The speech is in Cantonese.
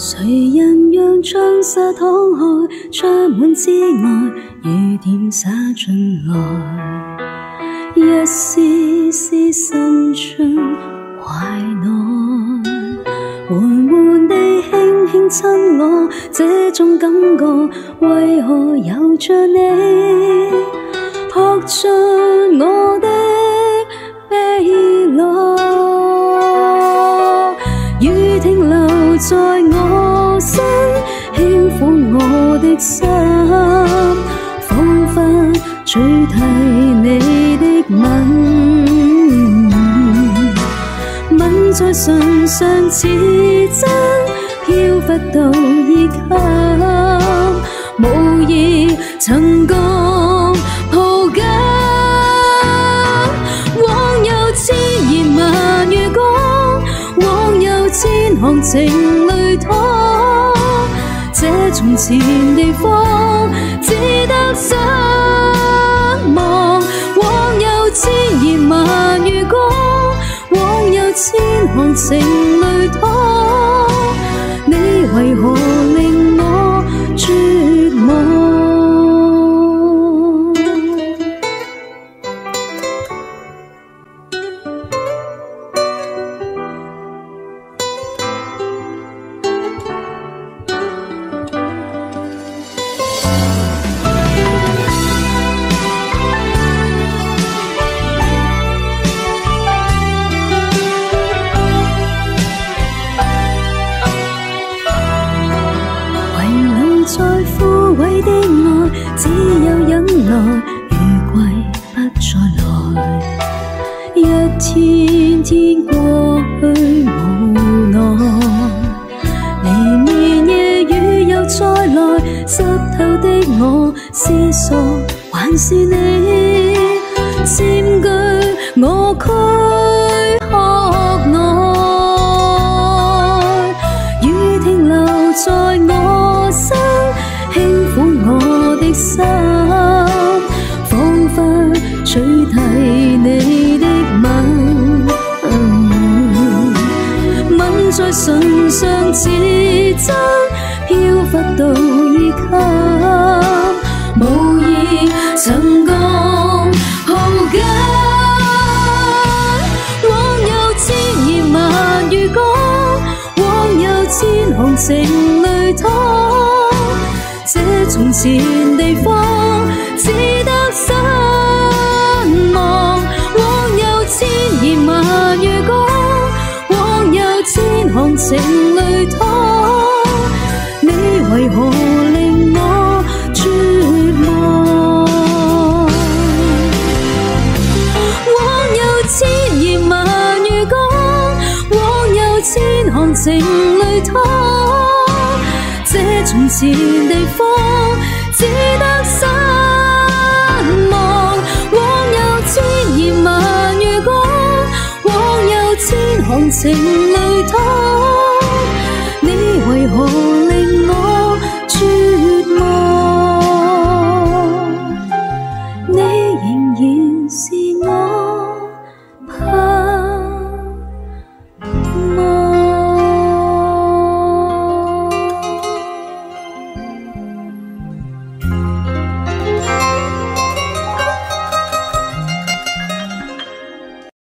谁人让窗纱敞开，窗门之外，雨点洒进来，一丝丝渗进怀内，缓缓地轻轻亲我，这种感觉为何有着你，扑进我的悲来。 雨停留在我身，轻撫我的心，仿佛取替你的吻，吻在唇上似真，飘忽到衣襟，無意曾共抱緊。往有千言萬語講，往有千行情侶拖，這從前地方只得失望。往有千言萬語講，往有千行情侶拖，你為何令我絕望？ 在枯萎的愛，只有忍耐，如季不再來。一天天過去無奈，連綿夜雨又再來，濕透的我思索還是你，佔據我軀殼內，雨停留在我身。 輕撫我的心，彷彿取替你的吻，吻在唇上似真，飄忽到衣襟，無意曾共抱緊。往有千言萬語講，往有千行情侶拖。 這從前地方只得失望，往有千言萬語講，往有千行情侶拖，你為何令我絕望？往有千言萬語講，往有千行情侶拖。 這從前地方只得失望，往有千言萬語講，往有千行情侶拖。